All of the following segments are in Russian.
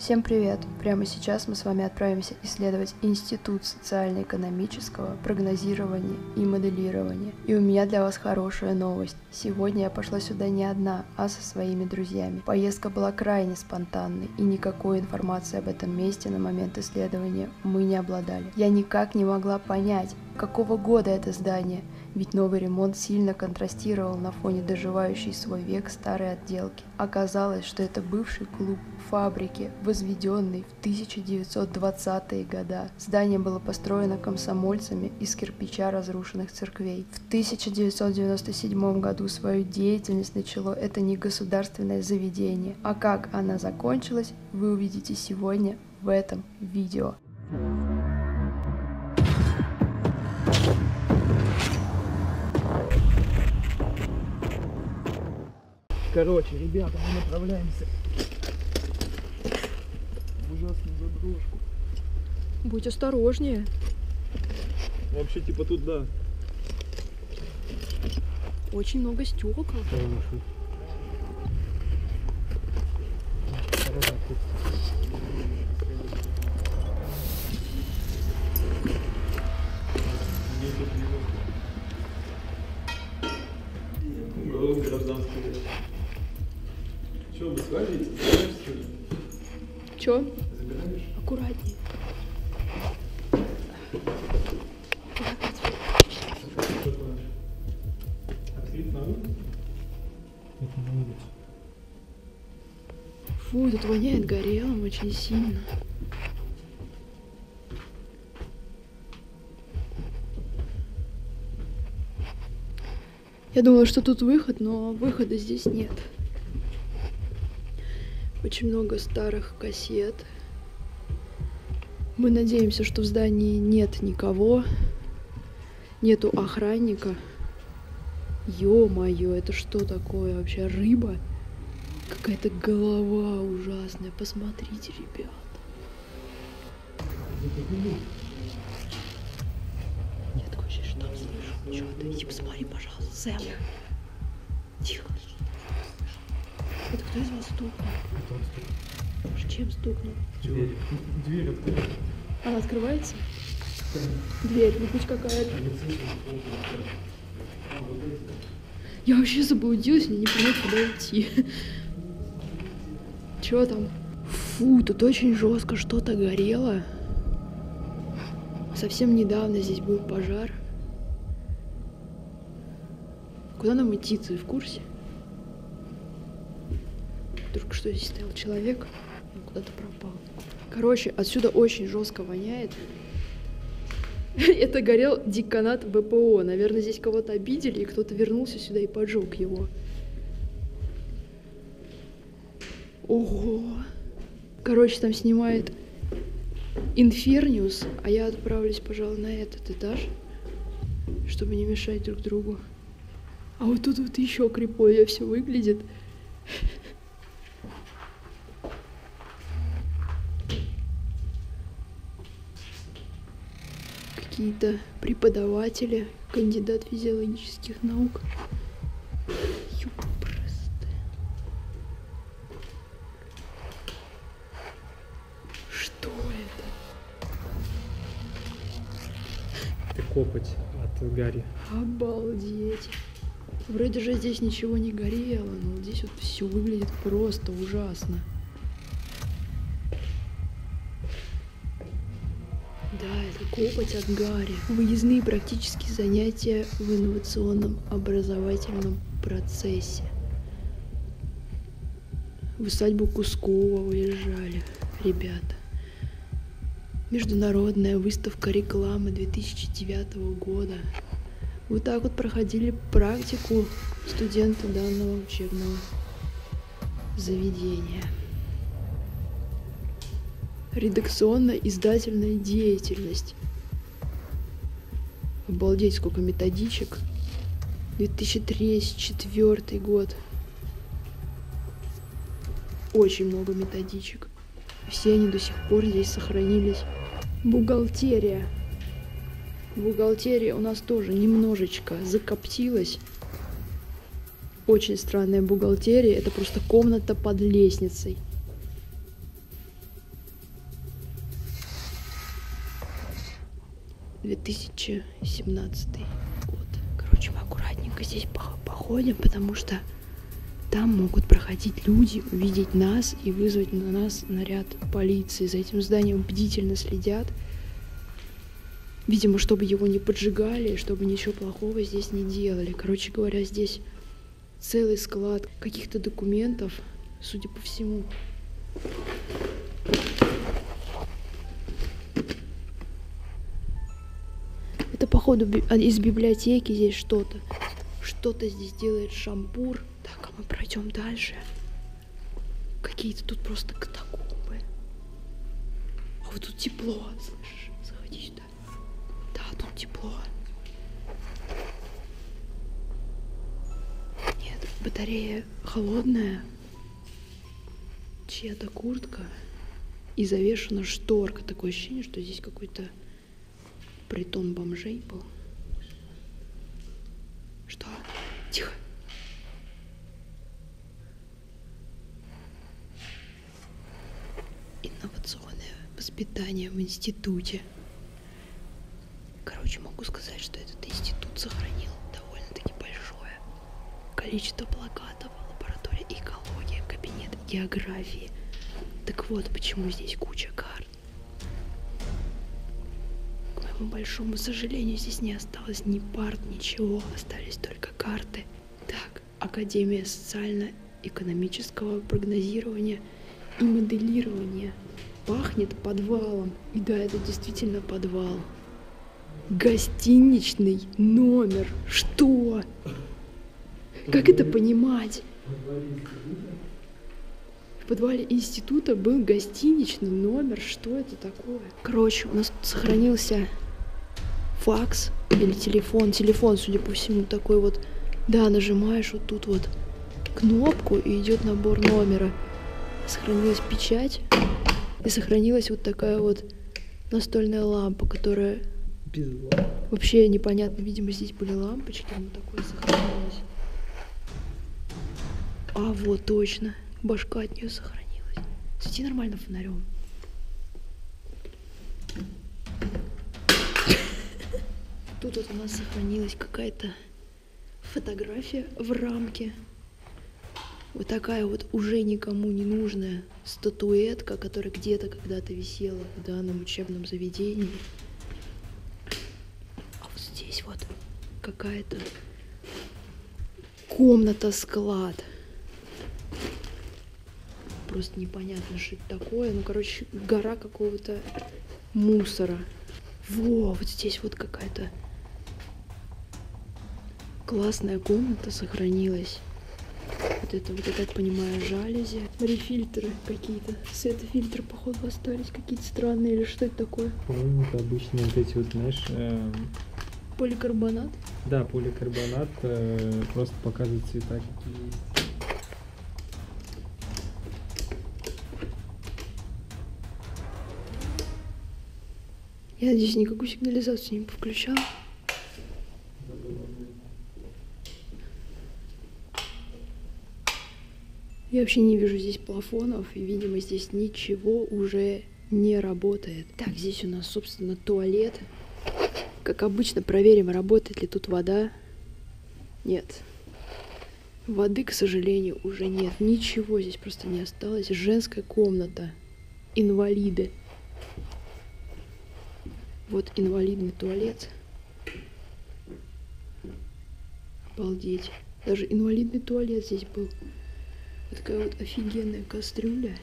Всем привет! Прямо сейчас мы с вами отправимся исследовать Институт социально-экономического прогнозирования и моделирования. И у меня для вас хорошая новость. Сегодня я пошла сюда не одна, а со своими друзьями. Поездка была крайне спонтанной, и никакой информации об этом месте на момент исследования мы не обладали. Я никак не могла понять, какого года это здание, ведь новый ремонт сильно контрастировал на фоне доживающей свой век старой отделки. Оказалось, что это бывший клуб фабрики, возведенный в 1920-е годы. Здание было построено комсомольцами из кирпича разрушенных церквей. В 1997 году свою деятельность начало это негосударственное заведение. А как она закончилась, вы увидите сегодня в этом видео. Короче, ребята, мы направляемся в ужасную заброшку. Будь осторожнее. Вообще типа тут, да. Очень много стекол. Че, вы свалите? Чё? Забираешь? Аккуратнее. Открыть на улицу? Это на улице. Фу, тут воняет горелым очень сильно. Я думала, что тут выход, но выхода здесь нет. Очень много старых кассет. Мы надеемся, что в здании нет никого. Нету охранника. Ё-моё, это что такое вообще? Рыба? Какая-то голова ужасная. Посмотрите, ребят. Я такое ощущение, что там слышу. Чё ты? Иди посмотри, пожалуйста, Сэм. Тихо. Это кто из вас стукнул? Чем стукнул? Дверь открыта. Она открывается? Дверь, ну хоть какая-то. Я вообще заблудилась, мне не понять, куда идти. Чё там? Фу, тут очень жестко что-то горело. Совсем недавно здесь был пожар. Куда нам идти, ты в курсе? Только что здесь стоял человек, он куда-то пропал. Короче, отсюда очень жестко воняет. Это горел деканат ВПО. Наверное, здесь кого-то обидели, и кто-то вернулся сюда и поджег его. Ого! Короче, там снимает Инферниус, а я отправлюсь, пожалуй, на этот этаж, чтобы не мешать друг другу. А вот тут вот еще криповее все выглядит. Какие-то преподаватели, кандидат физиологических наук. Ёпрст. Что это? Это копоть от гари. Обалдеть. Вроде же здесь ничего не горело, но здесь вот все выглядит просто ужасно. Да, это копоть от гари. Выездные практические занятия в инновационном образовательном процессе. В усадьбу Кускова уезжали ребята. Международная выставка рекламы 2009 года. Вот так вот проходили практику студенты данного учебного заведения. Редакционно-издательная деятельность. Обалдеть, сколько методичек. 2003-2004 год. Очень много методичек. Все они до сих пор здесь сохранились. Бухгалтерия. Бухгалтерия у нас тоже немножечко закоптилась. Очень странная бухгалтерия. Это просто комната под лестницей. 2017 год. Короче, мы аккуратненько здесь походим, потому что там могут проходить люди, увидеть нас и вызвать на нас наряд полиции. За этим зданием бдительно следят. Видимо, чтобы его не поджигали, чтобы ничего плохого здесь не делали. Короче говоря, здесь целый склад каких-то документов, судя по всему. Это, походу, из библиотеки здесь что-то. Что-то здесь делает шампур. Так, а мы пройдем дальше. Какие-то тут просто катакомбы. А вот тут тепло, слышишь? Заходи сюда. Да, тут тепло. Нет, батарея холодная. Чья-то куртка. И завешена шторка. Такое ощущение, что здесь какой-то притон бомжей был. Что? Тихо. Инновационное воспитание в институте. Короче, могу сказать, что этот институт сохранил довольно-таки большое количество плакатов. Лаборатория экологии, кабинет географии. Так вот, почему здесь куча карт. К моему большому сожалению, здесь не осталось ни парт, ничего. Остались только карты. Так, Академия социально-экономического прогнозирования и моделирования. Пахнет подвалом. И да, это действительно подвал. Гостиничный номер. Что? Как это понимать? В подвале института был гостиничный номер. Что это такое? Короче, у нас тут сохранился факс или телефон. Телефон, судя по всему, такой вот. Да, нажимаешь вот тут вот кнопку, и идет набор номера. Сохранилась печать. И сохранилась вот такая вот настольная лампа, которая вообще непонятно. Видимо, здесь были лампочки, но такое сохранилось. А вот точно. Башка от нее сохранилась. Свети нормально фонарем. Тут вот у нас сохранилась какая-то фотография в рамке. Вот такая вот уже никому не нужная статуэтка, которая где-то когда-то висела в данном учебном заведении. А вот здесь вот какая-то комната-склад. Просто непонятно, что это такое. Ну, короче, гора какого-то мусора. Во, вот здесь вот какая-то классная комната сохранилась. Вот это, я так понимаю, жалюзи. Смотри, фильтры какие-то. Светофильтры, походу, остались какие-то странные. Или что это такое? По-моему, это обычные вот эти вот, знаешь... Поликарбонат? Да, поликарбонат. Просто показывает цвета, какие есть. Я надеюсь, никакую сигнализацию не повключал. Я вообще не вижу здесь плафонов, и, видимо, здесь ничего уже не работает. Так, здесь у нас, собственно, туалет. Как обычно, проверим, работает ли тут вода. Нет. Воды, к сожалению, уже нет. Ничего здесь просто не осталось. Женская комната. Инвалиды. Вот инвалидный туалет. Обалдеть. Даже инвалидный туалет здесь был. Вот такая вот офигенная кастрюля.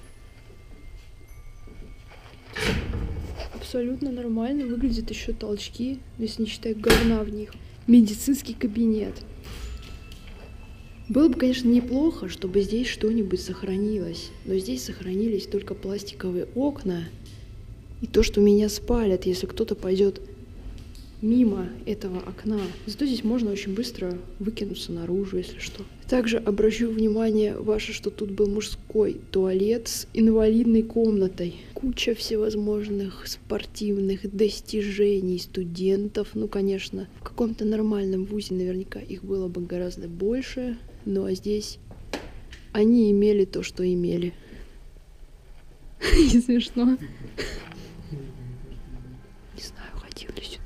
Абсолютно нормально. Выглядят еще толчки, если не считать говна в них. Медицинский кабинет. Было бы, конечно, неплохо, чтобы здесь что-нибудь сохранилось. Но здесь сохранились только пластиковые окна. И то, что меня спалят, если кто-то пойдет мимо этого окна. Зато здесь можно очень быстро выкинуться наружу, если что. Также обращу внимание ваше, что тут был мужской туалет с инвалидной комнатой. Куча всевозможных спортивных достижений студентов. Ну, конечно, в каком-то нормальном вузе наверняка их было бы гораздо больше. Ну, а здесь они имели то, что имели. Не смешно. Не знаю, ходил ли сюда.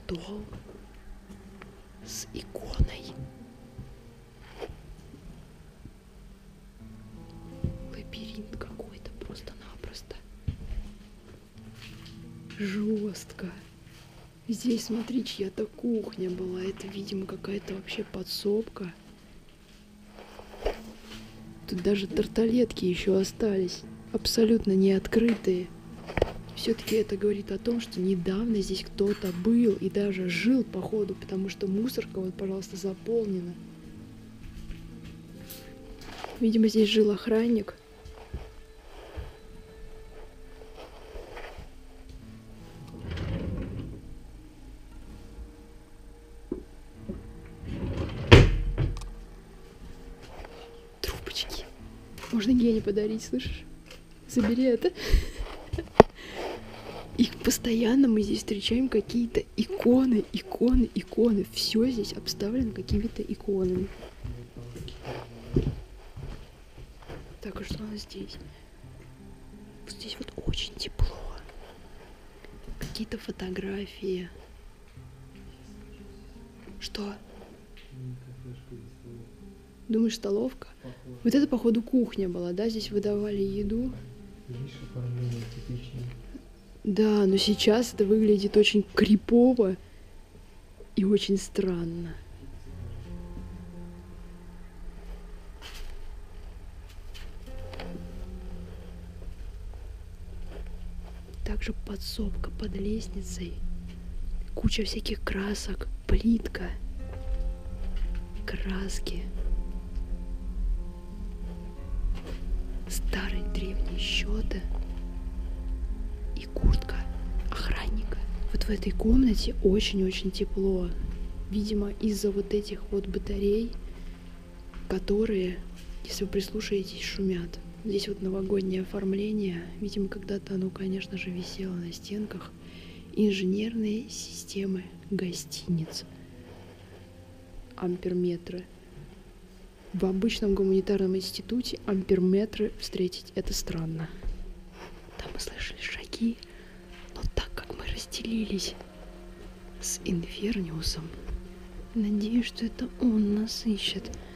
стол с иконой. Лабиринт какой-то просто-напросто. Жестко. Здесь, смотри, чья-то кухня была. Это, видимо, какая-то вообще подсобка. Тут даже тарталетки еще остались. Абсолютно не открытые. Все-таки это говорит о том, что недавно здесь кто-то был и даже жил, походу, потому что мусорка, вот, пожалуйста, заполнена. Видимо, здесь жил охранник. Трубочки. Можно Гене подарить, слышишь? Забери это. И постоянно мы здесь встречаем какие-то иконы, иконы, иконы. Все здесь обставлено какими-то иконами. Так, а что у нас здесь? Вот здесь вот очень тепло. Какие-то фотографии. Что? Думаешь, столовка? Вот это, походу, кухня была, да? Здесь выдавали еду. Видишь, оформление типичное. Да, но сейчас это выглядит очень крипово и очень странно. Также подсобка под лестницей. Куча всяких красок, плитка, краски. Старые древние счеты. И куртка охранника. Вот в этой комнате очень-очень тепло. Видимо, из-за вот этих вот батарей, которые, если вы прислушаетесь, шумят. Здесь вот новогоднее оформление. Видимо, когда-то оно, конечно же, висело на стенках. Инженерные системы гостиниц. Амперметры. В обычном гуманитарном институте амперметры встретить — это странно. Там мы слышали шаги, но так как мы разделились с Инферниусом, надеюсь, что это он нас ищет.